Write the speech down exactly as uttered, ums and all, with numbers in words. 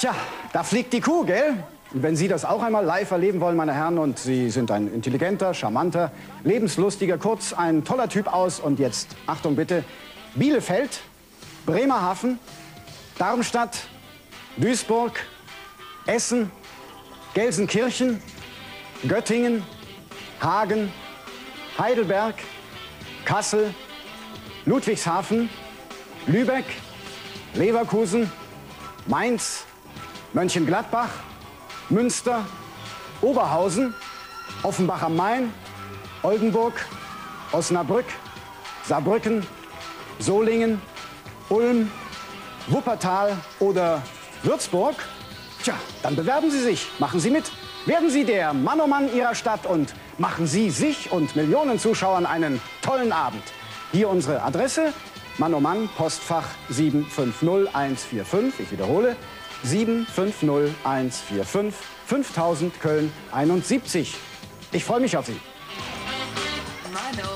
Tja, da fliegt die Kuh, gell? Und wenn Sie das auch einmal live erleben wollen, meine Herren, und Sie sind ein intelligenter, charmanter, lebenslustiger, kurz ein toller Typ aus. Und jetzt, Achtung bitte, Bielefeld, Bremerhaven, Darmstadt, Duisburg, Essen, Gelsenkirchen, Göttingen, Hagen, Heidelberg, Kassel, Ludwigshafen, Lübeck, Leverkusen, Mainz, Mönchengladbach, Münster, Oberhausen, Offenbach am Main, Oldenburg, Osnabrück, Saarbrücken, Solingen, Ulm, Wuppertal oder Würzburg? Tja, dann bewerben Sie sich, machen Sie mit. Werden Sie der Mann oh Mann Ihrer Stadt und machen Sie sich und Millionen Zuschauern einen tollen Abend. Hier unsere Adresse, Mann oh Mann, Postfach sieben fünf null eins vier fünf. Ich wiederhole, sieben fünf null eins vier fünf, fünftausend Köln einundsiebzig. Ich freue mich auf Sie.